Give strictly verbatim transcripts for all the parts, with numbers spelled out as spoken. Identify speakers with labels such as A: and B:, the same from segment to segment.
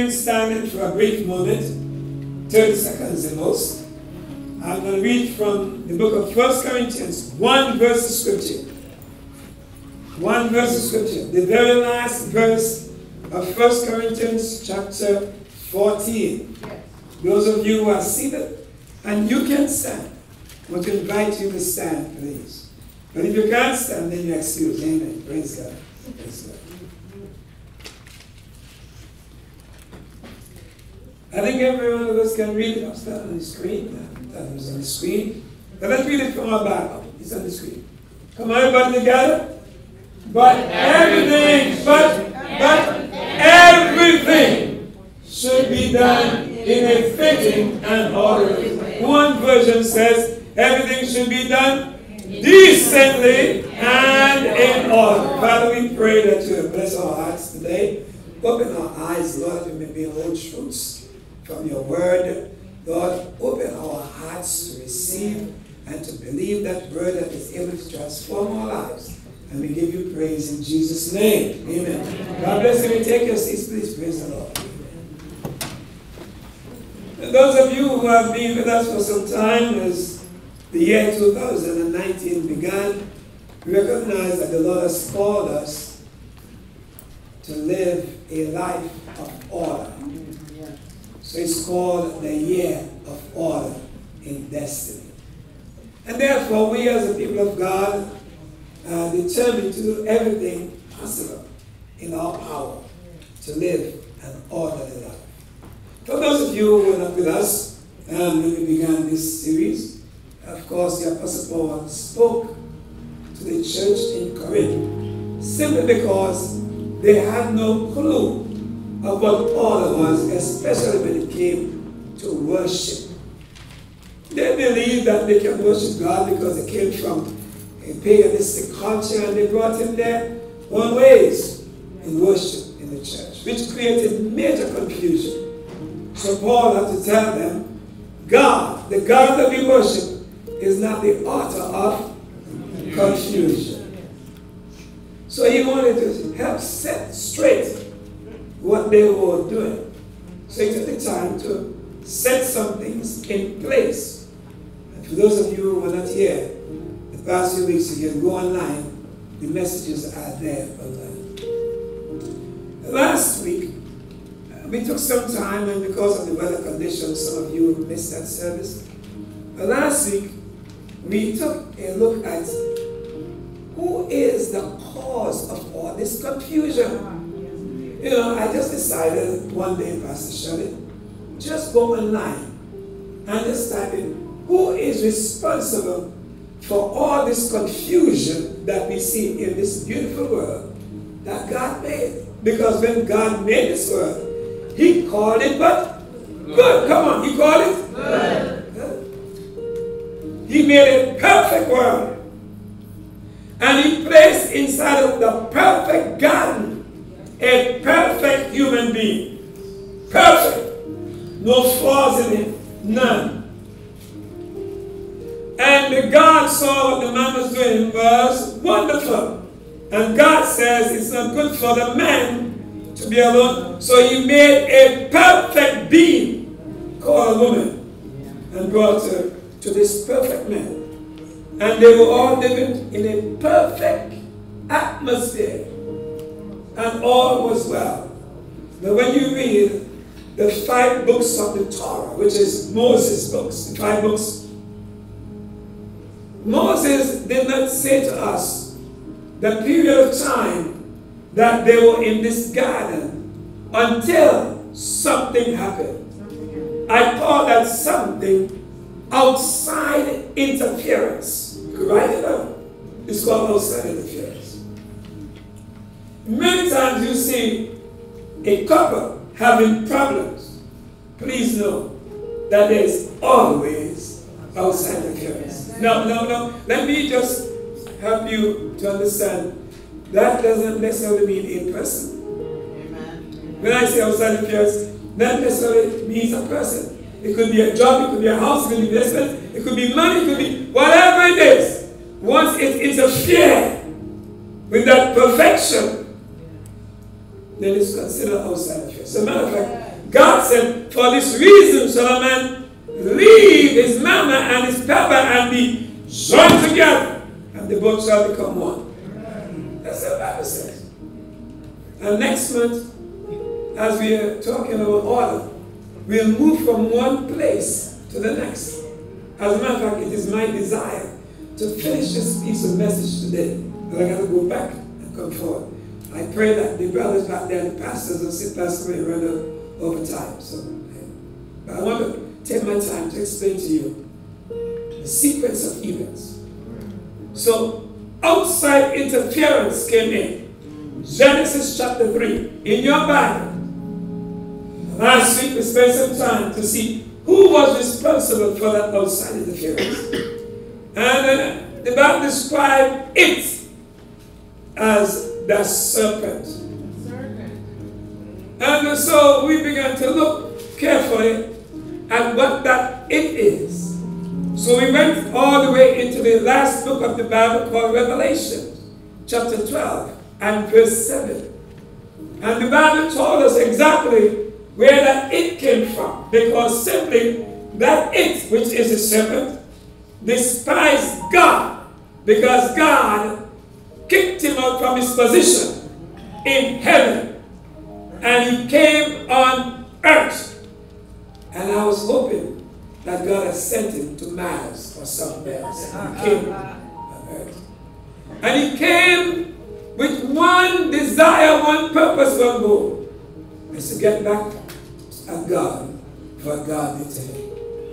A: remain standing for a brief moment, thirty seconds at most. I'm going to read from the book of First Corinthians, one verse of scripture. One verse of scripture. The very last verse of First Corinthians chapter fourteen. Yes. Those of you who are seated, and you can stand, I want to invite you to stand, please. But if you can't stand, then you're excused. Amen. Praise God. Praise God. I think every one of us can read it. I'll start on the screen. That was on the screen. But let's read it from our Bible. It's on the screen. Come on, everybody together. But everything, but, but everything should be done in a fitting and orderly way. One version says everything should be done decently and in order. Father, we pray that you bless our hearts today. Open our eyes, Lord, that we may behold truths from your word. Lord, open our hearts to receive and to believe that word that is able to transform our lives. And we give you praise in Jesus' name. Amen. God bless you. Take your seats, please. Praise the Lord. And those of you who have been with us for some time, as the year two thousand nineteen began, recognize that the Lord has called us to live a life of order. So it's called the year of order in destiny. And therefore, we as the people of God are determined to do everything possible in our power to live an orderly life. For those of you who were not with us um, when we began this series, of course, the Apostle Paul spoke to the church in Corinth simply because they had no clue of what order was, especially when it came to worship. They believed that they can worship God because they came from a paganistic culture and they brought him their own ways in worship in the church, which created major confusion. So Paul had to tell them, God, the God that we worship, is not the author of confusion. So he wanted to help set straight what they were doing. So he took the time to set some things in place. And for those of you who were not here, the past few weeks, you can go online. The messages are there online. Last week, we took some time, and because of the weather conditions, some of you missed that service. But last week, we took a look at who is the cause of all this confusion. You know, I just decided one day, Pastor Shirley, just go online and just type in who is responsible for all this confusion that we see in this beautiful world that God made. Because when God made this world, he called it what? Good. Come on, he called it? Good. Good. He made a perfect world. And he placed inside of the perfect garden a perfect human being. Perfect. No flaws in it. None. And the God saw what the man was doing was wonderful. And God says it's not good for the man to be alone. So he made a perfect being called a woman and brought her to this perfect man. And they were all living in a perfect atmosphere. And all was well. But when you read the five books of the Torah, which is Moses' books, the five books, Moses did not say to us the period of time that they were in this garden until something happened. I call that something outside interference. You can write it down. It's called outside interference. Many times you see a couple having problems. Please know that there is always outside interference. No, no, no. Let me just help you to understand. That doesn't necessarily mean a person. Amen. When I say outside interference, that necessarily means a person. It could be a job, it could be a house, it could be investment, it could be money, it could be whatever it is. Once it interferes with that perfection, then it's considered outside interference. As a matter of fact, God said, for this reason shall a man leave his mama and his papa and be joined together, and the both shall become one. That's what the Bible says. And next month, as we are talking about order, we'll move from one place to the next. As a matter of fact, it is my desire to finish this piece of message today, but I got to go back and come forward. I pray that the brothers back there, the pastors, will sit past me and run out over time. So, but I want to take my time to explain to you the sequence of events. So, outside interference came in. Genesis chapter three. In your Bible, last week we spent some time to see who was responsible for that outside interference. And uh, the Bible described it as the serpent. serpent. And uh, so we began to look carefully at what that it is. So we went all the way into the last book of the Bible called Revelation, chapter twelve and verse seven. And the Bible told us exactly where that it came from, because simply that it, which is the serpent, despised God, because God kicked him out from his position in heaven, and he came on earth. And I was hoping that God had sent him to Mars or somewhere else. And he came on earth. And he came with one desire, one purpose, one goal, is to get back at God for what God did to him.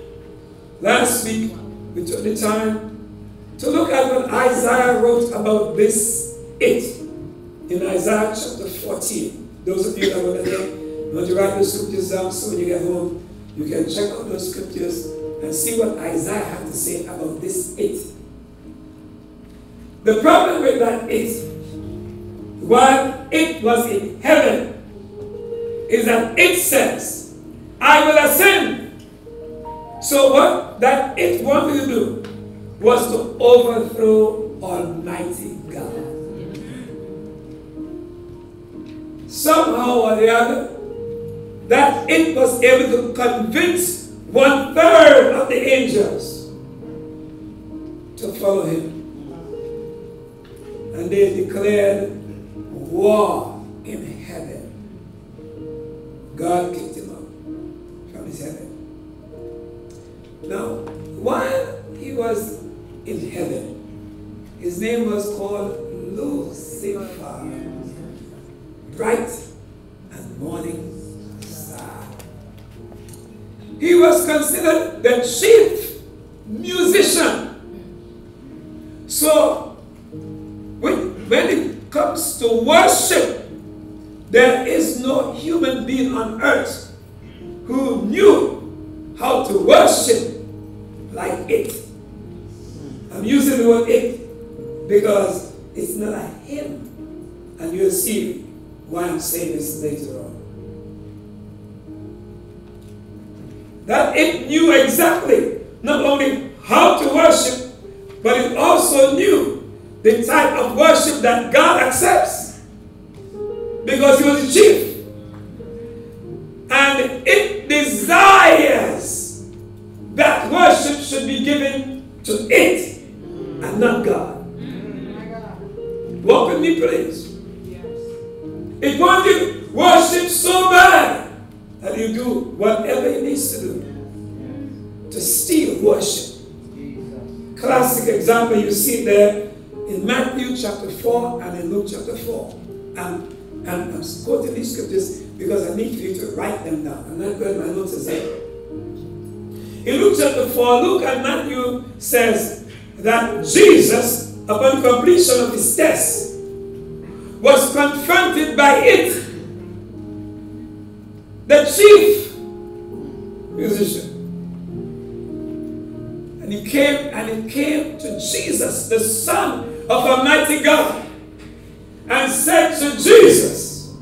A: Last week, we took the time to look at what Isaiah wrote about this it in Isaiah chapter fourteen. Those of you that were there, you want to write those scriptures down so when you get home, you can check out those scriptures and see what Isaiah had to say about this it. The problem with that it, while it was in heaven, is that it says, I will ascend. So what that it wanted to do was to overthrow Almighty God. Somehow or the other, that it was able to convince one third of the angels to follow him. And they declared war in heaven. God kicked him out from his heaven. Now, while he was in heaven, his name was called Lucifer, bright and morning star. He was considered the chief musician. So, when, when it comes to worship, there is no human being on earth who knew how to worship like it. I'm using the word it because it's not a hymn, and you'll see why I'm saying this later on. That it knew exactly not only how to worship, but it also knew the type of worship that God accepts, because he was the chief. And it desires that worship should be given to it and not God. Walk with me, please. It wanted worship so bad that you do whatever it needs to do to steal worship. Classic example, you see there in Matthew chapter four and in Luke chapter four. And, and I'm quoting these scriptures because I need for you to write them down. I'm not going to my notes as well. In Luke chapter four, Luke and Matthew says that Jesus, upon completion of his test, was confronted by it, the chief musician. And he came and he came to Jesus, the Son of Almighty God, and said to Jesus,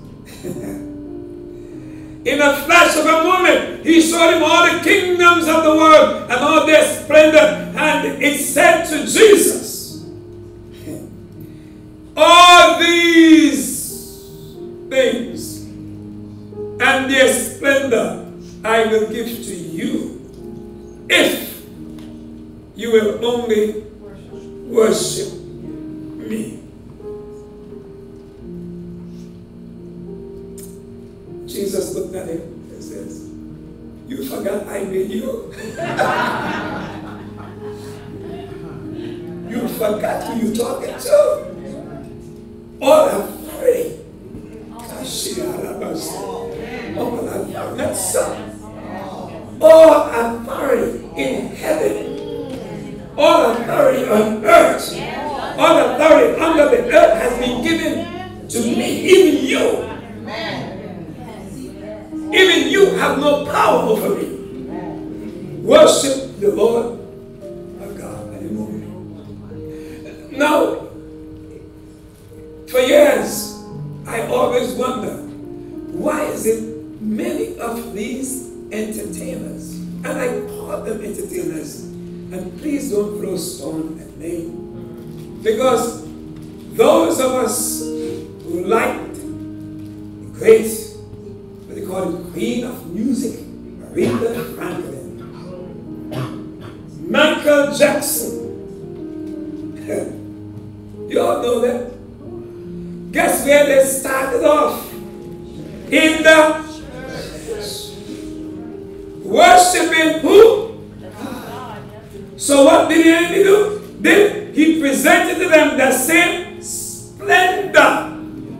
A: in a flash of a moment, he showed him all the kingdoms of the world and all their splendor, and it said to Jesus, all these things and their splendor I will give to you, if you will only worship me. Jesus looked at him and says, you forgot I made you? You forgot who you're talking to? All authority. All authority in heaven, all authority on earth, all authority under the earth has been given to me, even you. Even you have no power over me. Worship the Lord our God. Now, for years, I always wonder, why is it many of these entertainers, and I call them entertainers, and please don't throw stone at me, because those of us who liked the great, what they call it, queen of music, Aretha Franklin, Michael Jackson, you all know that. Guess where they started off? In the worshiping who? So what did the enemy do? Then he presented to them the same splendor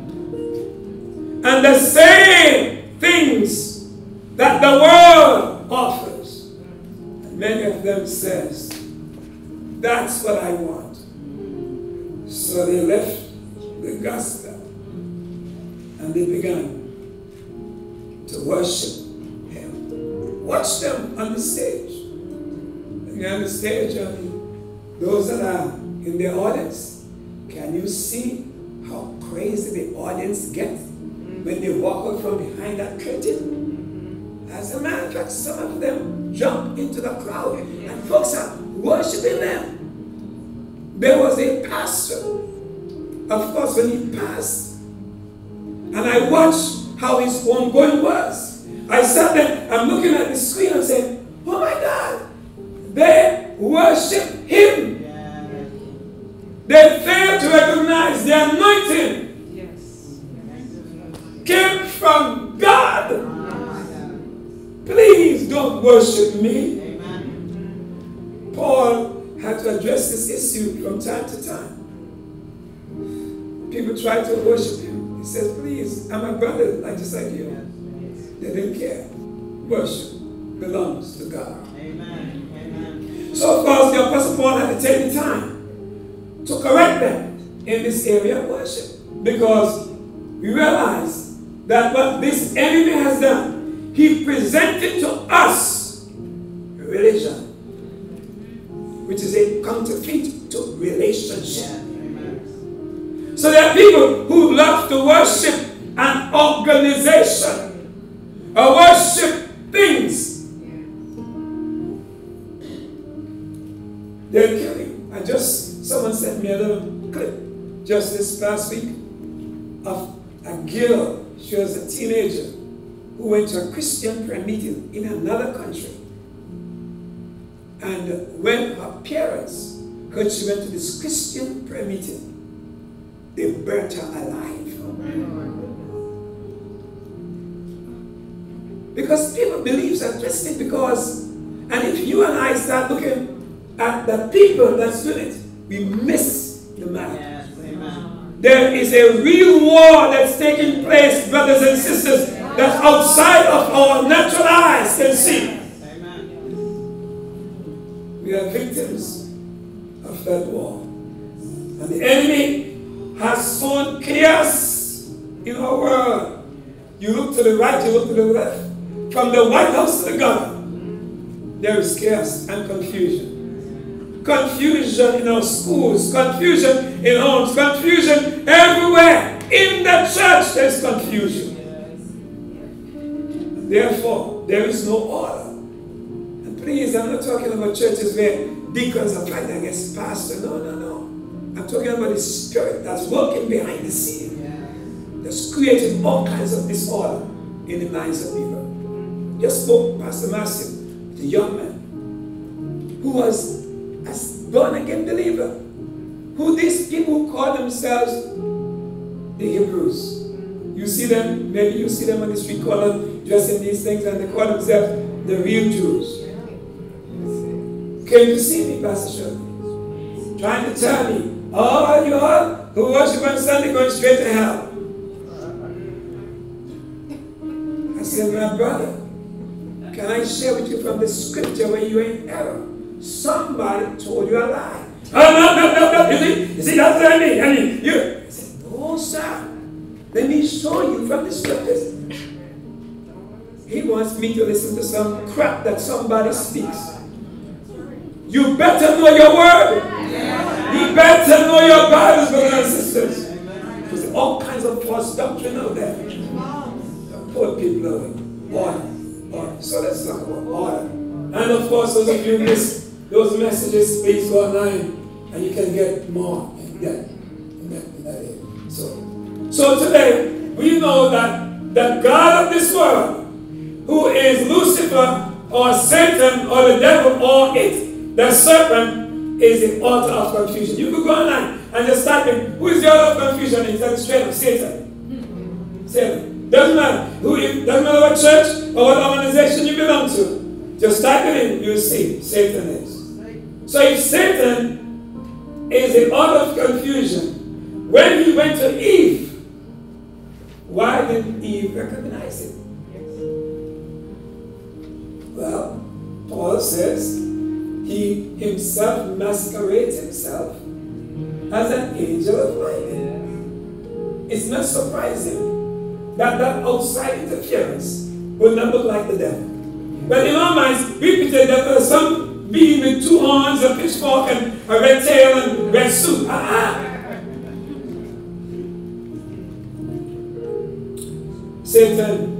A: and the same things that the world offers. And many of them says, that's what I want. So they left the gospel and they began to worship him. Watch them on the stage. They're on the stage, and those that are in the audience, can you see how crazy the audience gets when they walk out from behind that curtain? As a matter of fact, some of them jump into the crowd and folks are worshiping them. There was a pastor, of course, when he passed, and I watched how his homegoing was. I sat there, I'm looking at the screen and saying, oh my God, they worship him. Yeah. They fail to recognize the anointing yes. came from God. Oh, please don't worship me. Amen. Paul had to address this issue from time to time. People try to worship him. He says, please, I'm a brother, like just like you. They didn't care. Worship belongs to God. Amen. Amen. So, of course, the Apostle Paul had to take the time to correct them in this area of worship. Because we realize that what this enemy has done, he presented to us religion, which is a counterfeit to relationship. So there are people who love to worship an organization or worship things. They're killing. I just, someone sent me a little clip just this past week of a girl. She was a teenager who went to a Christian prayer meeting in another country. And when her parents heard she went to this Christian prayer meeting, they burnt her alive. Because people believe are twisted because, and if you and I start looking at the people that's doing it, we miss the mark. Yes, there is a real war that's taking place, brothers and sisters, that's outside of our natural eyes can see. We are victims of that war. And the enemy has sown chaos in our world. You look to the right, you look to the left. From the White House to the government, there is chaos and confusion. Confusion in our schools, confusion in homes, confusion everywhere. In the church, there's confusion. Therefore, there is no order. And please, I'm not talking about churches where deacons are fighting against pastors. No, no, no. I'm talking about the spirit that's working behind the scene. That's creating all kinds of disorder. in the minds of people. Just spoke, Pastor Matthew, the young man who was a born-again believer, who these people call themselves the Hebrews. You see them, maybe you see them on the street corner dressing these things, and they call themselves the real Jews. Came to see me, Pastor Shirley, trying to tell me, oh, you all who worship on Sunday going straight to hell. I said, my brother, can I share with you from the scripture where you are in error? Somebody told you a lie. Oh, no, no, no, no. You see, you see that's what I mean. I mean, you. I said, no, sir. Let me show you from the scriptures. He wants me to listen to some crap that somebody speaks. You better know your word. You better know your Bibles, brothers and sisters. There's all kinds of false doctrine out there. Poor people are order, order. So let's talk about order. And of course, those of you who miss those messages, please go online and you can get more in that, in that, in that area. So, so today, we know that the God of this world, who is Lucifer or Satan or the devil or it, the serpent, is the author of confusion. You could go online and just type in, who is the author of confusion? And it's straight up, Satan. Satan. Doesn't matter who you, doesn't matter what church or what organization you belong to. Just type it in, you'll see Satan is. So if Satan is the author of confusion, when he went to Eve, why didn't Eve recognize it? Well, Paul says he himself masquerades himself as an angel of light. It's not surprising that that outside interference will not look like the devil. But in our minds, we picture that there's some being with two horns, a pitchfork, and a red tail, and red suit. Ah-ah. Satan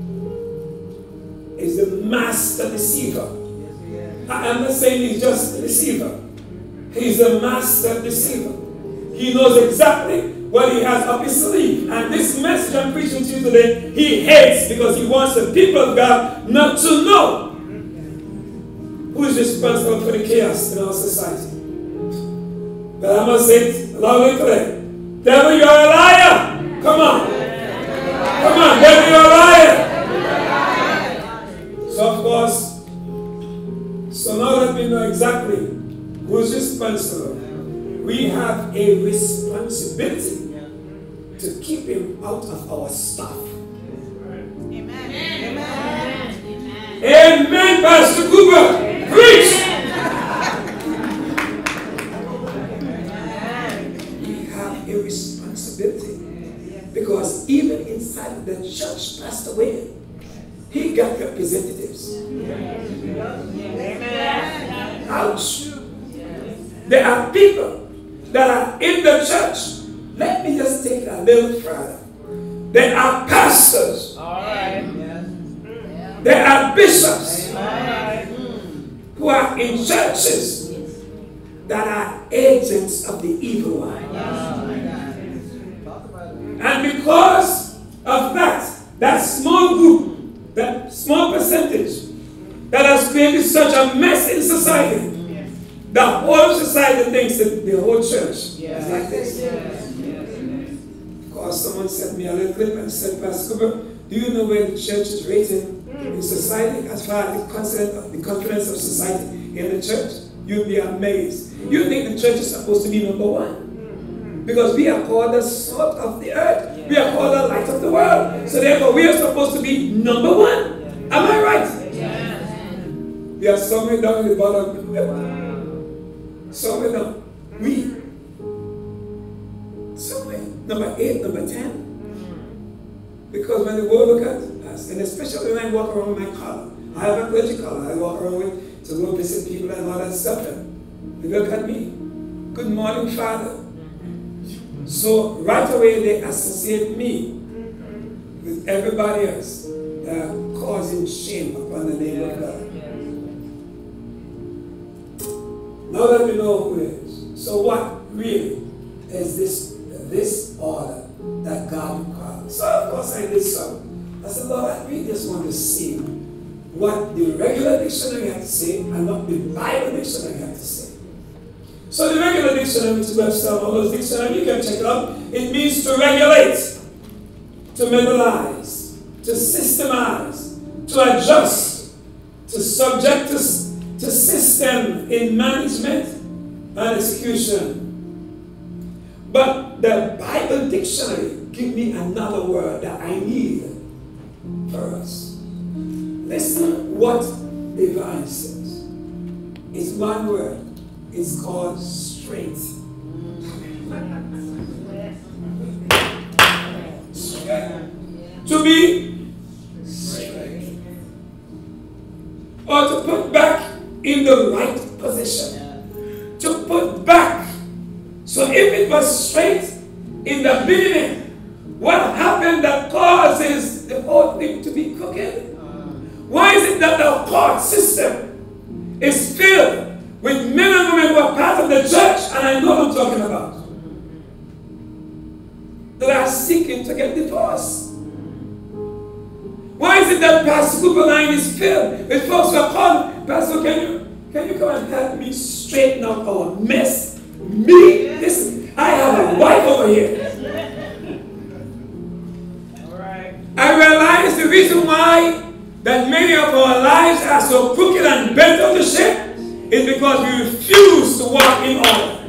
A: is the master deceiver. I'm not saying he's just a deceiver. He's a master deceiver. He knows exactly what he has up his sleeve. And this message I'm preaching to you today, he hates because he wants the people of God not to know who is responsible for the chaos in our society. But I must say it loudly today. Devil, you're a liar. Come on. Come on, devil, you're a liar. So of course, so now that we know exactly who is responsible, we have a responsibility to keep him out of our stuff.
B: Amen.
A: Amen. Amen, Pastor Cooper. Preach. We have a responsibility because even inside of the church, Pastor Wayne, he got representatives.
B: Amen.
A: Ouch. There are people that are in the church. Let me just take it a little further. There are pastors.
B: All right.
A: There are bishops.
B: Amen.
A: Who are in churches that are agents of the evil one. And because of that, that small group, that small percentage that has created such a mess in society, the whole society thinks that the whole church is like this. Of course, someone sent me a little clip and said, Pastor Cooper, do you know where the church is rated in society as far as the confidence of, the confidence of society in the church? You'll be amazed. You think the church is supposed to be number one? Because we are called the salt of the earth. We are called the light of the world. So therefore, we are supposed to be number one. Am I right? We are somewhere down in the bottom. Somewhere down. We. Somewhere. Number eight, number ten. Because when the world look at us, and especially when I walk around with my collar, I have a clergy collar I walk around with to go visit people and all that stuff. And they look at me. Good morning, Father. So right away they associate me with everybody else that are causing shame upon the name of God. Now that we know who it is, so what really is this this order that God requires? So of course I did some a I said, Lord, I really just want to see what the regular dictionary had to say and what the Bible dictionary had to say. So the regular dictionary, which is Webster, all those dictionaries, you can check it out. It means to regulate, to metabolize, to systemize, to adjust, to subject to, to system in management and execution. But the Bible dictionary gives me another word that I need for us. Listen what the Bible says. It's one word. It's called straight. Straight. To be straight. Or to put back in the right position. To put back. So if it was straight in the beginning, what happened that causes the whole thing to be crooked? Why is it that the court system is filled with men and women who are part of the church, and I know what I'm talking about, that are seeking to get divorced? Why is it that Pastor Cooper line is filled with folks who are called, Pastor, can you, can you come and help me straighten out our mess? Me? Listen, I have a wife over here. I realize the reason why that many of our lives are so crooked and bent out of shape is because we refuse to walk in order.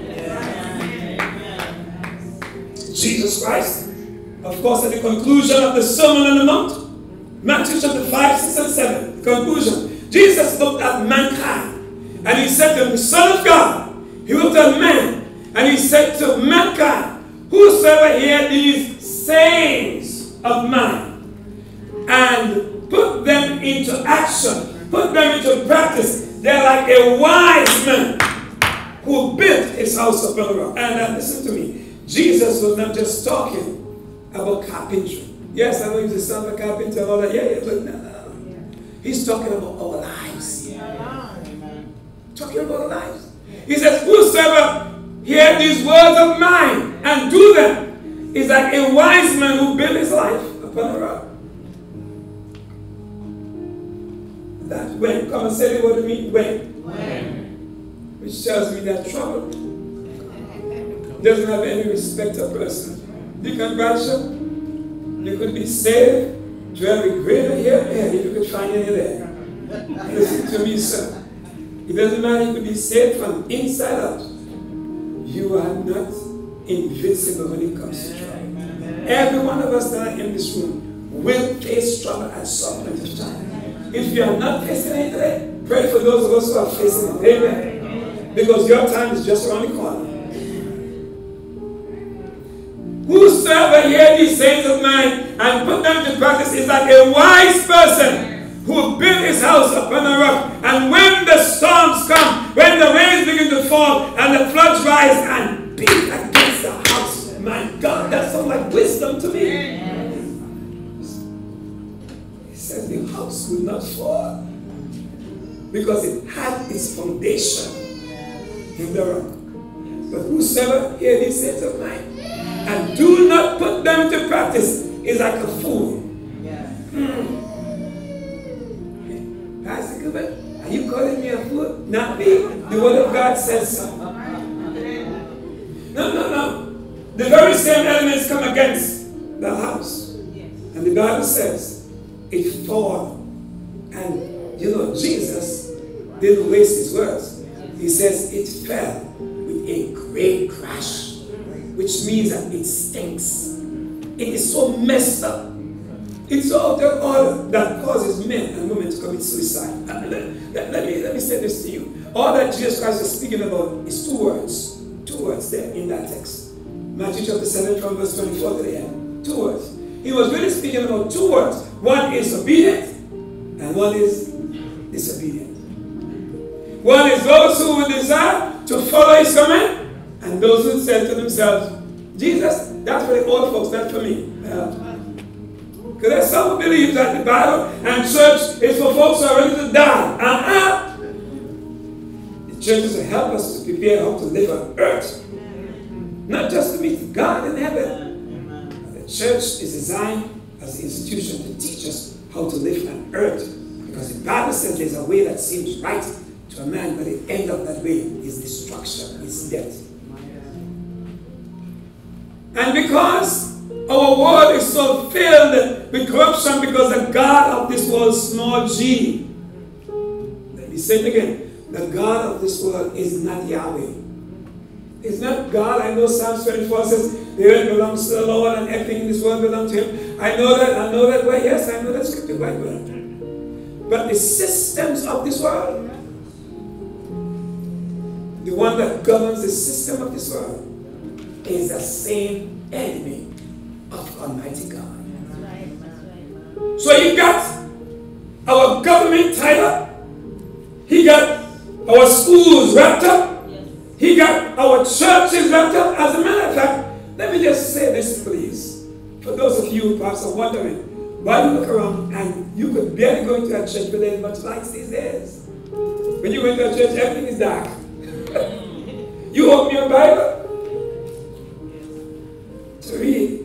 A: Jesus Christ, of course, at the conclusion of the Sermon on the Mount, Matthew chapter five, six, and seven, the conclusion, Jesus looked at mankind and he said to the Son of God, he looked at man and he said to mankind, whosoever hear these sayings of mine and put them into action, put them into practice, they're like a wise man who built his house upon the rock. And uh, listen to me, Jesus was not just talking about carpentry. Yes, I know he's the son of a carpenter and all that. Yeah, yeah, but no, no, no. He's talking about our lives. Yeah. Talking about our lives. He says, whosoever hear these words of mine and do them is like a wise man who built his life upon a rock. That when, come and say the word to me, when. When. Which tells me that trouble doesn't have any respect of person. Deacon Bradshaw, you could be saved to every greater here and if you could find any there. Listen to me, sir. It doesn't matter, you could be saved from inside out. You are not invincible when it comes to trouble. Every one of us that are in this room will face trouble at some point of time. If you are not facing it today, pray for those of us who are facing it. Amen. Because your time is just around the corner. Whosoever hear these sayings of mine and put them to practice is like a wise person who built his house upon a rock. And when the storms come, when the rains begin to fall and the floods rise and beat against the house, my God, that sounds like wisdom to me. He says the house will not fall because it had its foundation in the rock. But whosoever hear these sayings of mine and do not put them to practice is like a fool. Yeah. Hmm. Pastor Gilbert, are you calling me a fool? Not me. The word of God says so. No, no, no. The very same elements come against the house. And the Bible says it fell. And you know, Jesus didn't waste his words. He says it fell with a great crash. Which means that it stinks. It is so messed up. It's all the order that causes men and women to commit suicide. Uh, let, let, let, me, let me say this to you. All that Jesus Christ is speaking about is two words. Two words there in that text. Matthew chapter seven from verse twenty-four to the end. Two words. He was really speaking about two words. One is obedient and one is disobedient. One is those who will desire to follow his command, and those who said to themselves, Jesus, that's for the old folks, that's for me. Because uh, there's some who believe that the Bible and church is for folks who are ready to die. Uh-uh. The church is to help us to prepare how to live on earth. Not just to meet God in heaven. The church is designed as as an institution to teach us how to live on earth. Because the Bible says there's a way that seems right to a man, but the end of that way is destruction, is death. And because our world is so filled with corruption, because the God of this world, small g, let me say it again, the God of this world is not Yahweh. It's not God. I know Psalm twenty-four says the earth belongs to the Lord and everything in this world belongs to Him. I know that, I know that, well, yes, I know that scripture quite well. But the systems of this world, the one that governs the system of this world, is the same enemy of Almighty God.
B: That's right, that's right.
A: So you got our government tied up. He got our schools wrapped up.
B: Yes.
A: He got our churches wrapped up. As a matter of fact, let me just say this, please. For those of you who perhaps are wondering, why you look around and you could barely go into a church, but there's much lights these days. When you go into a church, everything is dark. You open your Bible to read.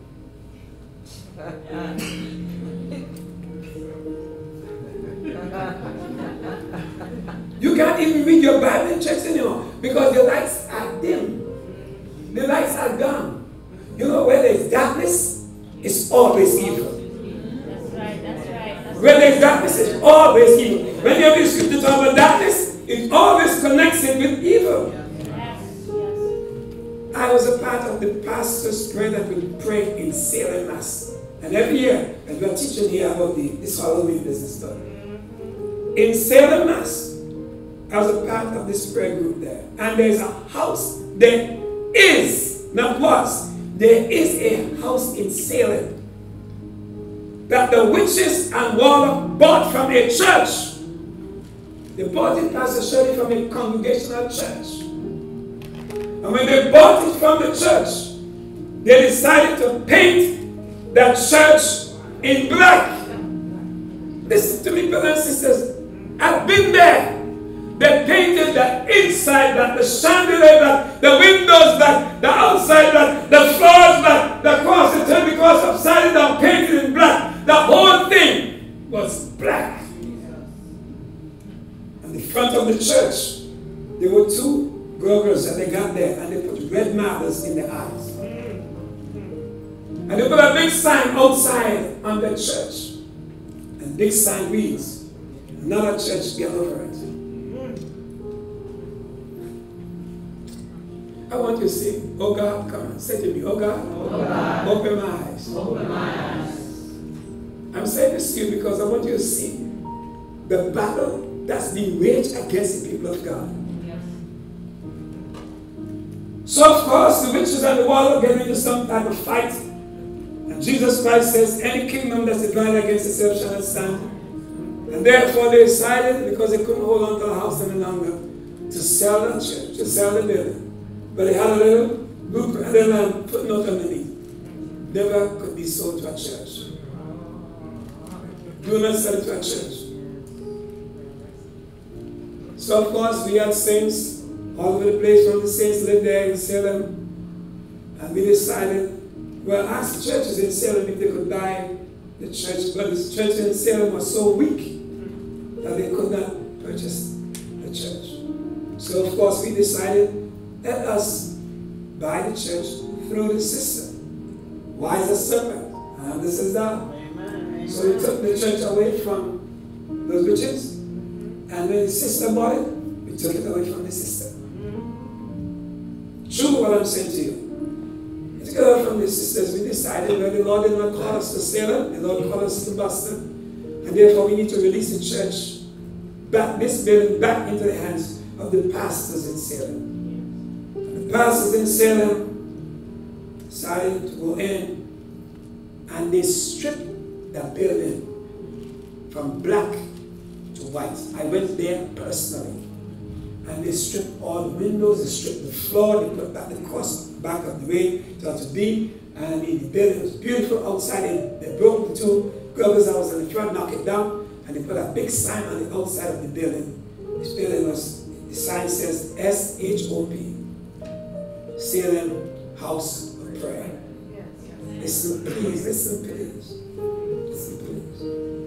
A: You can't even read your Bible in church anymore because the lights are dim. The lights are gone. You know, where there's darkness, it's always evil.
B: That's right, that's right. That's
A: Where there's darkness, it's always evil. When you read scripture talk about darkness, it always connects it with evil.
B: Yes, yes.
A: I was a part of the pastor's prayer that we pray in Salem Mass. And every year, and we're teaching here about the, this Halloween business stuff. In Salem Mass, I was a part of this prayer group there. And there's a house, there is, not was, there is a house in Salem that the witches and warlock bought from a church. They bought it, Pastor Shirley, from a congregational church. And when they bought it from the church, they decided to paint that church in black. Listen to me, brothers and sisters. I've been there. They painted the inside black, the chandelier black, the windows black, the outside black, the floors black, the cross, the turn cross upside down, painted in black. The whole thing was black. And the front of the church, there were two girls that they got there, and they put red marbles in their eyes. And they put a big sign outside on the church. And big sign reads, "Another church get over it." I want you to say, "Oh God, come on, say to me, oh God,
C: oh God,
A: open my eyes."
C: Open my eyes.
A: I'm saying this to you because I want you to see the battle that's being waged against the people of God.
B: Yes.
A: So of course, the witches and the warlock get into some type of fight. And Jesus Christ says, any kingdom that's divided against itself shall not stand. And therefore they decided, because they couldn't hold on to the house any longer, to sell the church, to sell the building. But they had a little blueprint, a little footnote underneath. Never could be sold to a church. Do not sell it to a church. So of course we had saints all over the place. One of the saints lived there in Salem. And we decided, well, ask the churches in Salem if they could buy the church. But the church in Salem was so weak that they could not purchase the church. So of course we decided, let us buy the church through the system. Wise as serpent, and this is that. So we took the church away from those witches, and when the system bought it, we took it away from the system. True what I'm saying to you. We took it away from the sisters. We decided that the Lord did not call us to Salem, the Lord called us to Boston, and therefore we need to release the church back, this building back into the hands of the pastors in Salem. And the pastors in Salem decided to go in, and they stripped that building from black to white. I went there personally. And they stripped all the windows, they stripped the floor, they put back the cross back of the way it ought to be. And I mean, the building was beautiful outside. They, they broke the two girls that was in the front, knocked it down, and they put a big sign on the outside of the building. This building was, the sign says S H O P, Salem House of Prayer. The Listen, please, listen, please. Listen, please.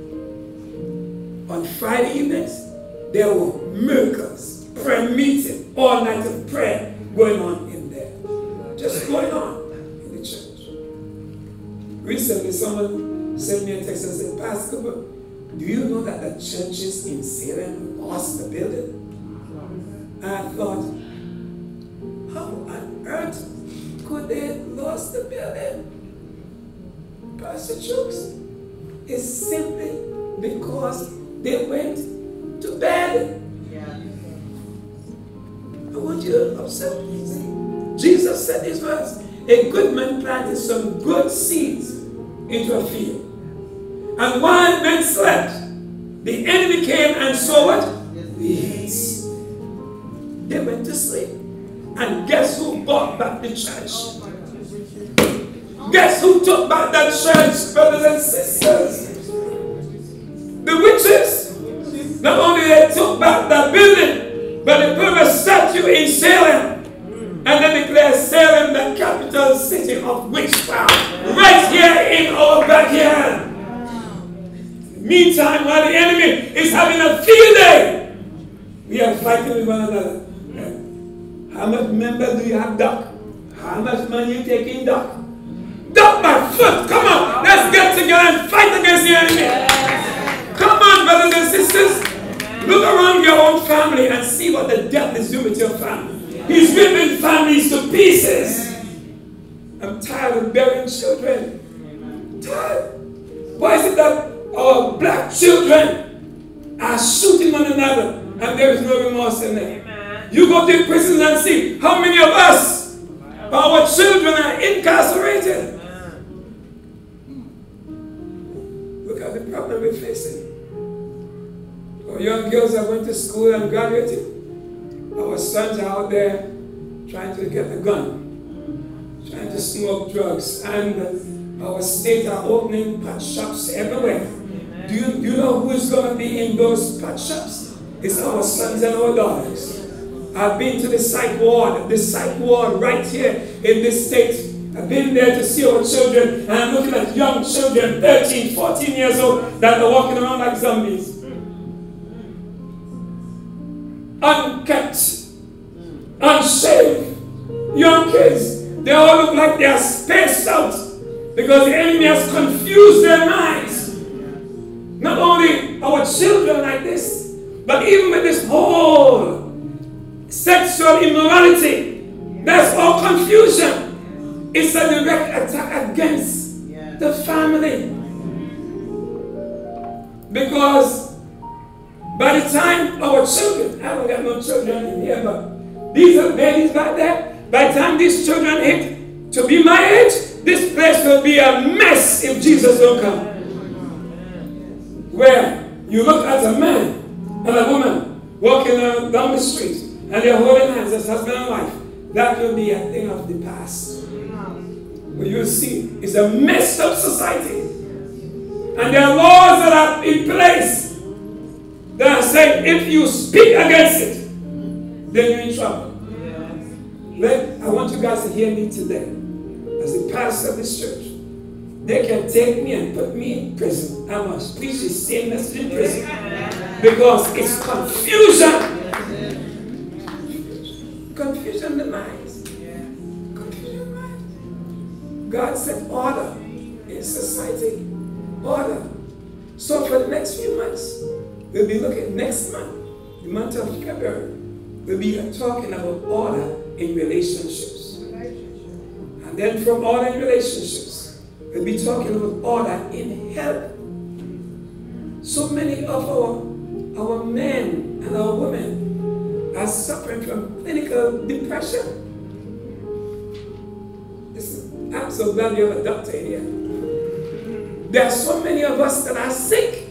A: On Friday evenings, there were miracles, prayer meeting, all night of prayer going on in there. Just going on in the church. Recently, someone sent me a text and said, Pastor Cooper, do you know that the churches in Salem lost the building? And I thought, how on earth could they have lost the building? Pastor Chooks, it's simply because they went to bed. I want you to observe. Jesus said these words, a good man planted some good seeds into a field. And while men slept, the enemy came and saw what? Weeds. They went to sleep. And guess who bought back the church? Guess who took back that church, brothers and sisters? The witches. Not only they took back that building, but they put a statue in Salem. And then declared Salem the capital city of witchcraft. Right here in our backyard. Meantime, while the enemy is having a field day, we are fighting with one another. How much member do you have, Doc? How much money you taking, Doc? Doc, my foot! Come on! Let's get together and fight against the enemy! Come on, brothers and sisters! Look around your own family and see what the devil is doing with your family. He's ripping families to pieces. I'm tired of burying children. I'm tired. Why is it that our black children are shooting one another and there is no remorse in them? You go to prisons and see how many of us, our children, are incarcerated. Look at the problem we're facing. Our young girls are going to school and graduating. Our sons are out there trying to get a gun, trying to smoke drugs, and our state are opening pot shops everywhere. Do you, do you know who is going to be in those pot shops? It's our sons and our daughters. I've been to the psych ward, the psych ward right here in this state. I've been there to see our children, and I'm looking at young children, thirteen, fourteen years old, that are walking around like zombies. Unkept, unshaved, young kids. They all look like they are spaced out because the enemy has confused their minds. Not only our children like this, but even with this whole sexual immorality, that's all confusion. It's a direct attack against the family. Because by the time our children, I haven't got no children in here, but these are babies back there. By the time these children hit to be my age, this place will be a mess if Jesus don't come. Where you look at a man and a woman walking down the street and they're holding hands as husband and wife, that will be a thing of the past. But you see, it's a messed up society. And there are laws that are in place that are saying if you speak against it, then you're in trouble. Let, I want you guys to hear me today. As the pastor of this church, they can take me and put me in prison. I must preach the same message in prison. Because it's confusion. Confusion in the minds. Confusion in the minds. God said order in society. Order. So for the next few months, we'll be looking next month, the month of February, we'll be talking about order in relationships. And then from order in relationships, we'll be talking about order in health. So many of our, our men and our women are suffering from clinical depression. Listen, I'm so glad you have a doctor in here. There are so many of us that are sick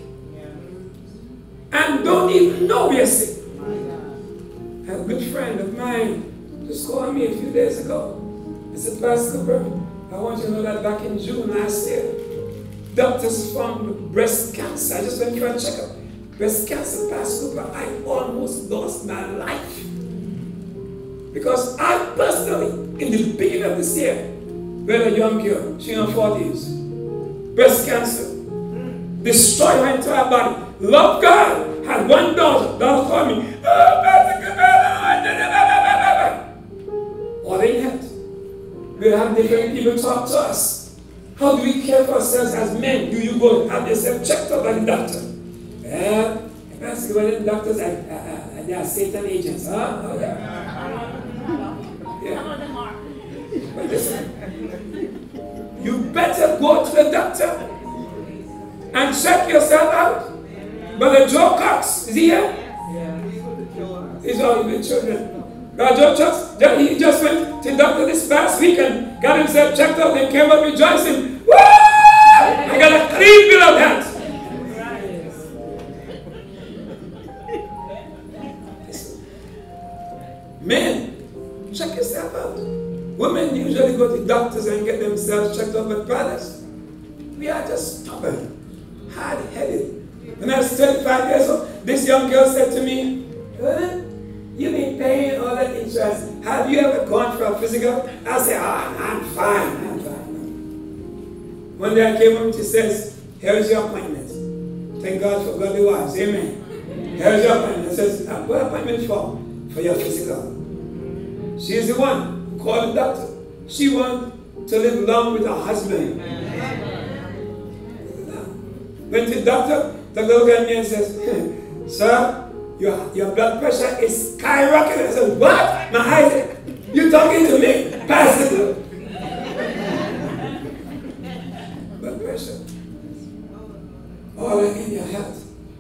A: and don't even know we are sick. A good friend of mine just called me a few days ago. He said, Pastor Cooper, I want you to know that back in June last year, doctors found breast cancer. I just went for a checkup. Breast cancer, Pastor Cooper, I almost lost my life. Because I personally, in the beginning of this year, when We had a young girl, she in her forties. Breast cancer. Destroyed her entire body. Loved God. Had one daughter. Daughter called me. Oh, all they had. We have different people talk to us. How do we care for ourselves as men? Do you go and have yourself checked out by the doctor? Yeah. Ask whether the doctors are, uh, uh, they are Satan agents. Huh? Oh, yeah. Yeah. But listen, you better go to the doctor and check yourself out. Brother Joe Cox, is he here? Yeah. He's all the children. Brother Joe Cox, he just went to the doctor this past week and got himself checked out and came up rejoicing. Woo! I got a clean bill of health. Men, check yourself out. Women usually go to doctors and get themselves checked out, but brothers, we are just stubborn, hard-headed. When I was thirty-five years old, this young girl said to me, you've been paying all that insurance. Have you ever gone for a physical? I said, ah, I'm fine, I'm fine. One day I came home, she says, here's your appointment. Thank God for godly wives, amen. Here's your appointment. I says, what appointment for? For your physical. She's the one who called the doctor. She wants to live long with her husband. Went to the doctor, the doctor looked at me and says, sir, your, your blood pressure is skyrocketing. I said, what? My eyes, you talking to me? Pass it. Blood pressure. All in your health.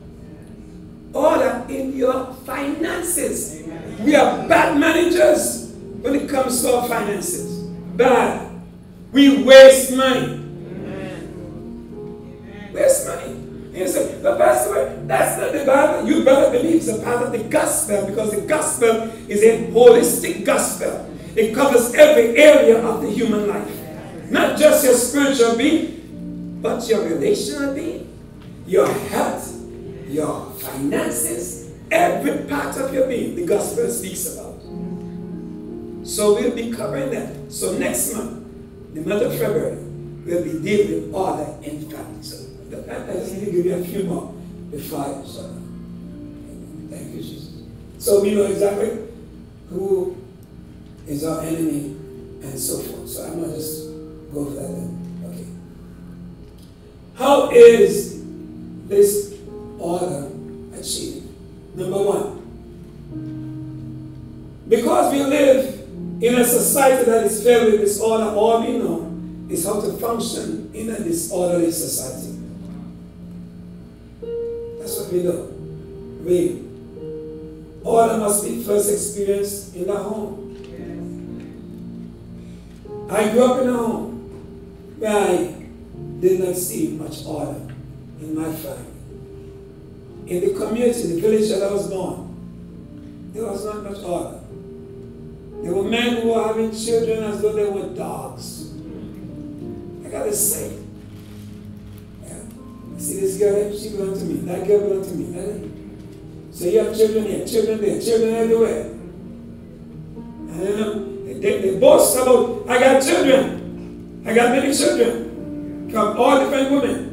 A: Order in your finances. Amen. We are bad managers when it comes to our finances. Bad. We waste money. Amen. Waste money. And you say, but Pastor, that's not the Bible. You better believe it's a part of the gospel, because the gospel is a holistic gospel. It covers every area of the human life. Not just your spiritual being, but your relational being, your health, your finances, every part of your being, the gospel speaks about. So we'll be covering that. So next month, the month of February, we'll be dealing with order in family. So I just need to give you a few more before I shut up. Thank you, Jesus. So we know exactly who is our enemy and so forth. So I'm going to just go for that then. Okay. How is this order achieved? Number one, because we live in a society that is filled with disorder, all we know is how to function in a disorderly society. That's what we know. We, order must be first experienced in the home. I grew up in a home where I did not see much order in my family. In the community, the village that I was born, there was not much order. There were men who were having children as though they were dogs. I gotta say, yeah. See this girl, she belonged to me. That girl belonged to me. Right? So you have children here, children there, children everywhere. And then they, they boast about, I got children. I got many children from all different women.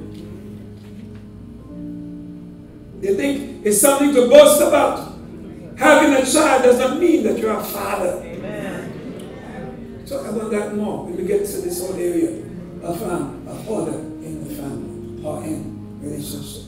A: They think it's something to boast about. Having a child does not mean that you're a father. Amen. Talk about that more when we get to this whole area of, um, of order in the family or in relationship.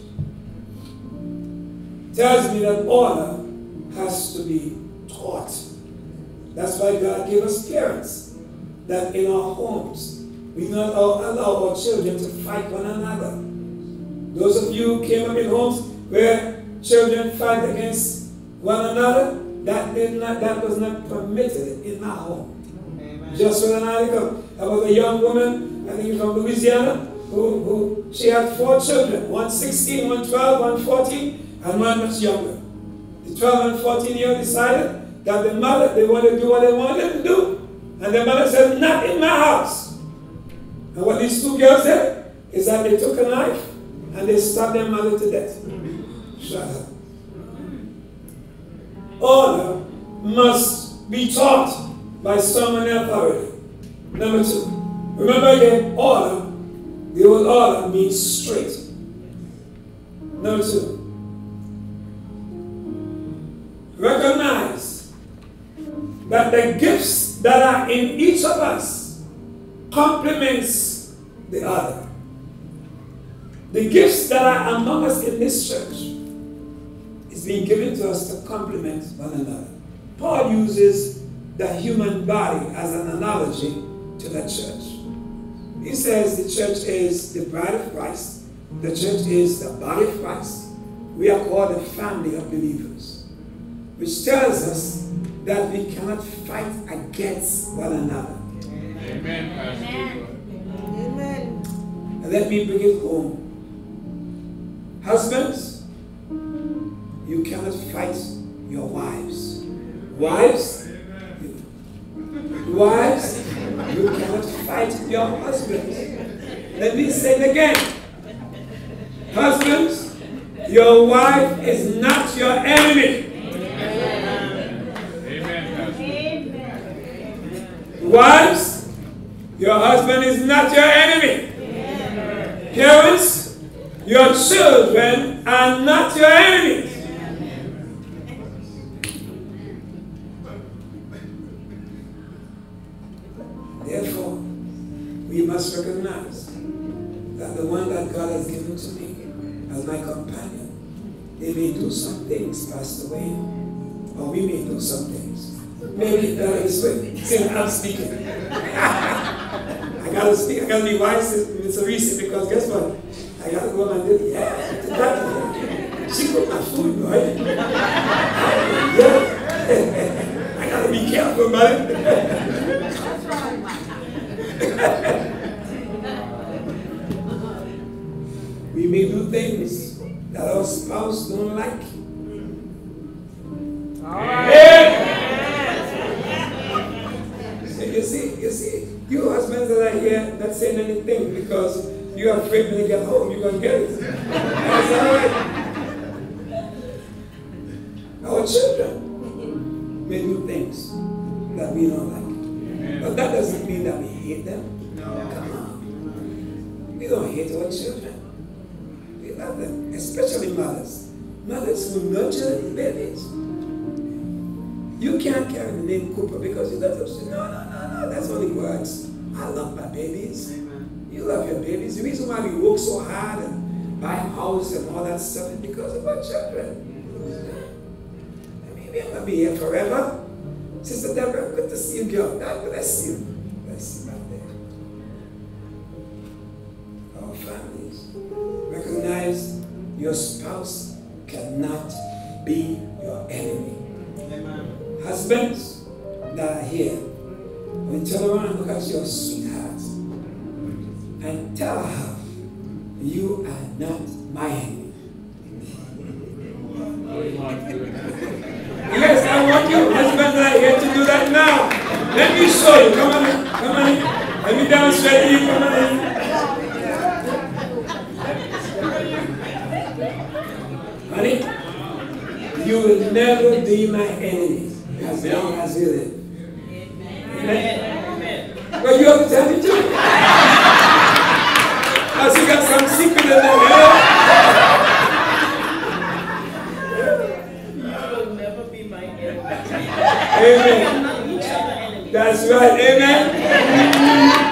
A: Tells me that order has to be taught. That's why God gave us parents, that in our homes we not allow our children to fight one another. Those of you who came up in homes where children fight against one another, that did not, that was not permitted in our home. Amen. Just read an article about a young woman, I think from Louisiana, who, who she had four children, one sixteen, one twelve, one fourteen, and one much younger. The twelve and fourteen year old decided that the mother, they wanted to do what they wanted to do. And the mother said, not in my house. And what these two girls said is that they took a knife and they stabbed their mother to death. Shut up. Order must be taught by someone in authority. Number two, Remember again, order. The word order means straight. Number two. Recognize that the gifts that are in each of us complements the other. The gifts that are among us in this church is being given to us to complement one another. Paul uses the human body as an analogy to the church. He says the church is the bride of Christ. The church is the body of Christ. We are called a family of believers, which tells us that we cannot fight against one another.
C: Amen.
D: Amen.
A: And let me bring it home. Husbands, you cannot fight your wives. Wives, you, wives, you cannot fight your husbands. Let me say it again. Husbands, your wife is not your enemy. Wives, your husband is not your enemy. Parents, your children are not your enemies. Therefore, we must recognize that the one that God has given to me as my companion, they may do some things, Pastor Wayne, or we may do some things. Maybe that is way. See, I'm speaking. I gotta speak. I gotta be wise, Mister Reese, because guess what? I gotta go and do yeah. She cooked my food, right? Yeah. I gotta be careful, man. We may do things that our spouse don't like. All right. Yeah. You see, you see, you husbands that are here not saying anything because you're afraid when you get home, you're going to get it. That's all right. Our children may do things that we don't like. But that doesn't mean that we hate them. No. Come on. We don't hate our children. We love them, especially mothers. Mothers who nurture these babies. You can't carry the name Cooper because you love them. No, no, no, no. That's only words. I love my babies. Amen. You love your babies. The reason why we work so hard and buy a house and all that stuff is because of our children. I mean, we're going to be here forever. Sister Deborah, good to see you, girl. God bless you. Bless you out there. Our families. Recognize your spouse cannot be your enemy. Amen. Husbands that are here, when you turn around and look at your sweetheart and tell her, you are not my enemy. Yes, I want you, husbands that are here, to do that now. Let me show you. Come on in. Come on in. Let me demonstrate to you. Come on in. Honey, you will never be my enemy as long as you live. Amen. Amen. But you have to tell me too. Because you got some secret in there.
D: You will never be my enemy.
A: Amen. That's right. Amen.